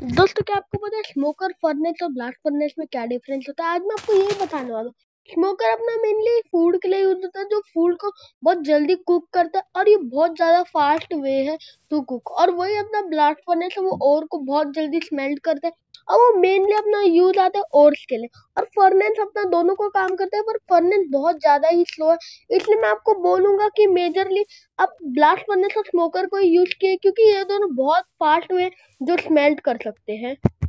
दोस्तों, क्या आपको पता है स्मोकर फर्नेस और ब्लास्ट फर्नेस में क्या डिफरेंस होता है? आज मैं आपको यही बताने वाला हूँ। स्मोकर अपना मेनली फूड के लिए यूज होता है, जो फूड को बहुत जल्दी कुक करता है और ये बहुत ज्यादा फास्ट वे है टू कुक। और वही अपना ब्लास्ट फर्नेस है, वो और को बहुत जल्दी स्मेल्ट करता है और वो मेनली अपना यूज आता है ओर्स के लिए। और फर्नेस अपना दोनों को काम करता है, पर फर्नेस बहुत ज्यादा ही स्लो है। इसलिए मैं आपको बोलूंगा कि मेजरली आप ब्लास्ट फर्नेस और स्मोकर को यूज किए, क्योंकि ये दोनों बहुत फास्ट वे जो स्मेल्ट कर सकते हैं।